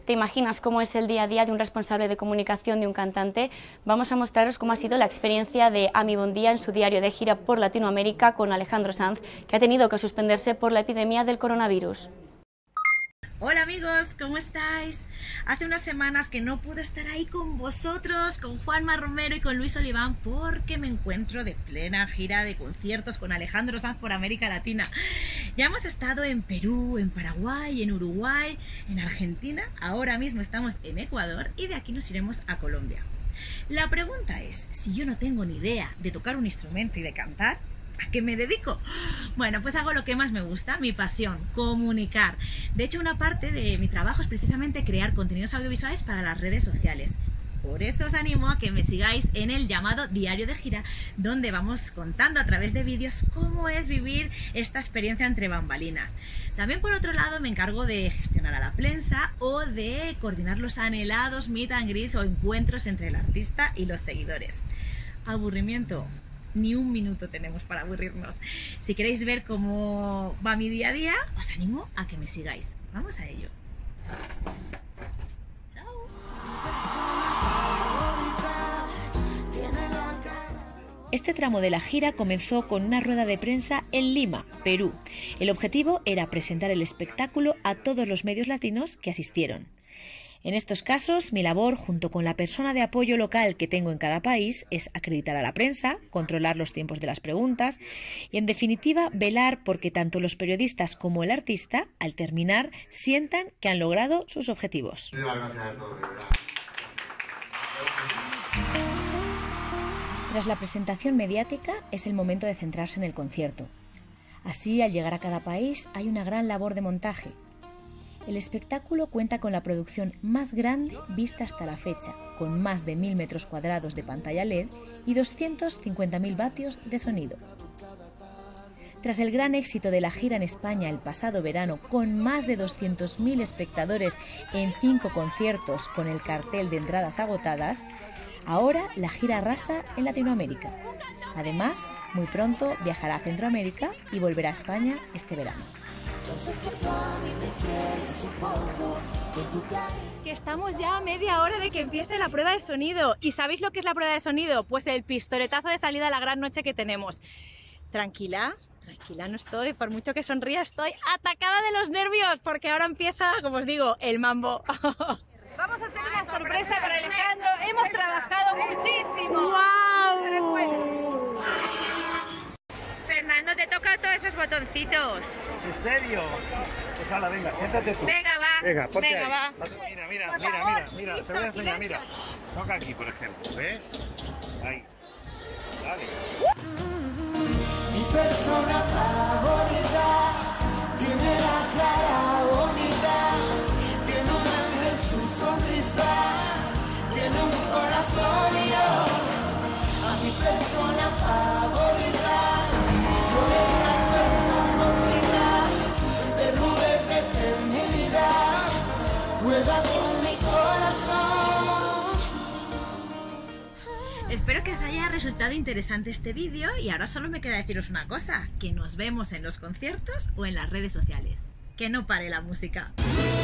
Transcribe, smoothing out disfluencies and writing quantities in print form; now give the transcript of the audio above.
te imaginas cómo es el día a día de un responsable de comunicación de un cantante, vamos a mostraros cómo ha sido la experiencia de Ami Bondía en su diario de gira por Latinoamérica con Alejandro Sanz, que ha tenido que suspenderse por la epidemia del coronavirus. Hola amigos, ¿cómo estáis? Hace unas semanas que no pude estar ahí con vosotros, con Juanma Romero y con Luis Oliván, porque me encuentro de plena gira de conciertos con Alejandro Sanz por América Latina. Ya hemos estado en Perú, en Paraguay, en Uruguay, en Argentina, ahora mismo estamos en Ecuador y de aquí nos iremos a Colombia. La pregunta es, si yo no tengo ni idea de tocar un instrumento y de cantar, ¿a qué me dedico? Bueno, pues hago lo que más me gusta, mi pasión, comunicar. De hecho, una parte de mi trabajo es precisamente crear contenidos audiovisuales para las redes sociales. Por eso os animo a que me sigáis en el llamado Diario de Gira, donde vamos contando a través de vídeos cómo es vivir esta experiencia entre bambalinas. También, por otro lado, me encargo de gestionar a la prensa o de coordinar los anhelados meet and greets o encuentros entre el artista y los seguidores. Aburrimiento. Ni un minuto tenemos para aburrirnos. Si queréis ver cómo va mi día a día, os animo a que me sigáis. Vamos a ello. Chao. Este tramo de la gira comenzó con una rueda de prensa en Lima, Perú. El objetivo era presentar el espectáculo a todos los medios latinos que asistieron. En estos casos, mi labor, junto con la persona de apoyo local que tengo en cada país, es acreditar a la prensa, controlar los tiempos de las preguntas y, en definitiva, velar porque tanto los periodistas como el artista, al terminar, sientan que han logrado sus objetivos. Tras la presentación mediática, es el momento de centrarse en el concierto. Así, al llegar a cada país, hay una gran labor de montaje. El espectáculo cuenta con la producción más grande vista hasta la fecha, con más de 1000 metros cuadrados de pantalla LED y 250.000 vatios de sonido. Tras el gran éxito de la gira en España el pasado verano, con más de 200.000 espectadores en 5 conciertos con el cartel de entradas agotadas, ahora la gira arrasa en Latinoamérica. Además, muy pronto viajará a Centroamérica y volverá a España este verano. Que estamos ya a media hora de que empiece la prueba de sonido. ¿Y sabéis lo que es la prueba de sonido? Pues el pistoletazo de salida a la gran noche que tenemos. Tranquila, tranquila no estoy, por mucho que sonría estoy atacada de los nervios, porque ahora empieza, como os digo, el mambo. Vamos a hacer una sorpresa para Alejandro, hemos trabajado muchísimo. ¡Wow! Fernando, te toca todos esos botoncitos. ¿En serio? Pues hala, venga, siéntate tú. Venga, va. Venga, ponte venga, ahí. va. Mira, te voy a enseñar, mira. Toca aquí, por ejemplo, ¿ves? Ahí. Dale. Mi persona favorita tiene la cara bonita, tiene un ángel su sonrisa, tiene un corazón y yo, a mi persona favorita. Espero que os haya resultado interesante este vídeo y ahora solo me queda deciros una cosa, que nos vemos en los conciertos o en las redes sociales. Que no pare la música.